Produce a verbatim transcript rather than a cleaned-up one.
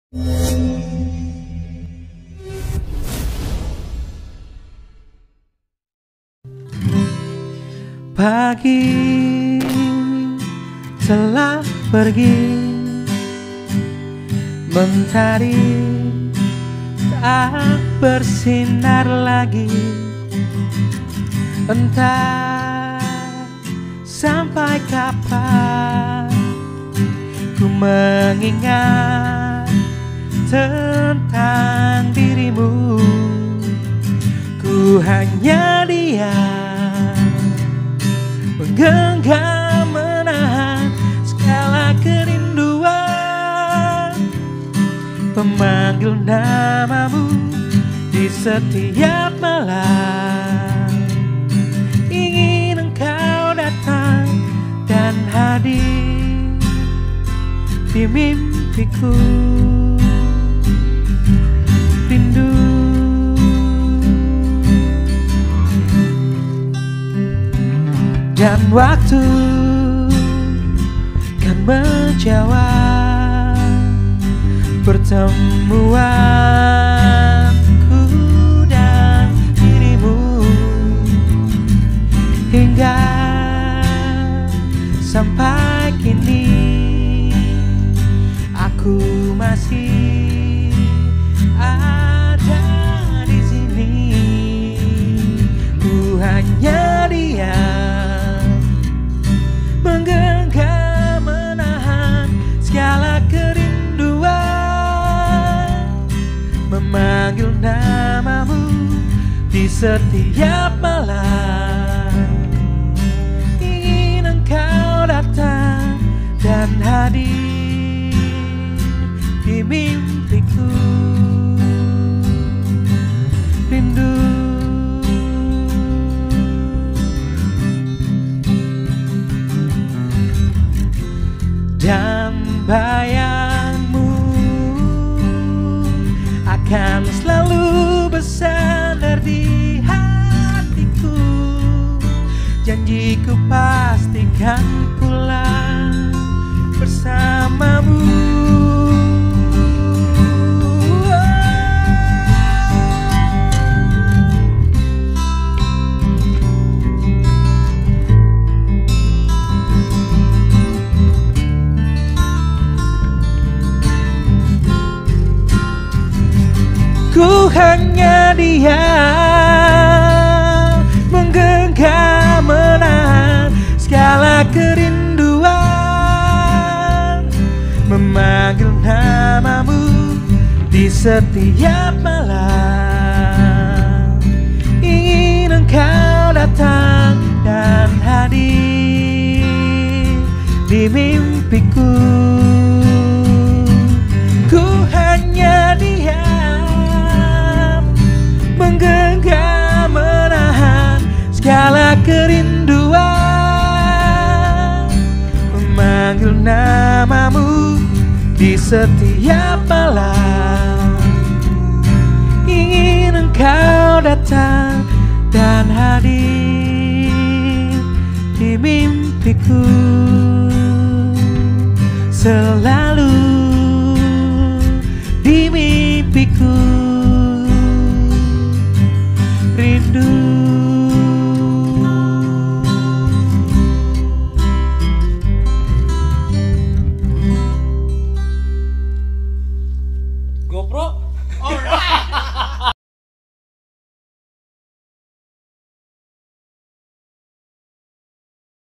Pagi telah pergi, mentari tak bersinar lagi. Entah sampai kapan ku mengingat tentang dirimu. Ku hanya diam, menggenggam menahan segala kerinduan, memanggil namamu di setiap malam. Ingin engkau datang dan hadir di mimpiku. Rindu dan waktu kan menjawab pertemuanku dan dirimu, hingga sampai kini aku masih ada di sini. Ku hanya diam, menggenggam menahan segala kerinduan, memanggil namamu di setiap malam. Ingin engkau datang dan hadir di mimpiku. Rindu dan bayangmu akan selalu bersandar di hatiku. Janjiku pastikan pulang bersamamu. Ku hanya diam, menggenggam menahan segala kerinduan, memanggil namamu di setiap malam. Ingin engkau datang dan hadir di mimpiku. Ku hanya diam, menggenggam menahan segala kerinduan, memanggil namamu di setiap malam. Ingin engkau datang dan hadir di mimpiku. Selalu di mimpiku. Rindu GoPro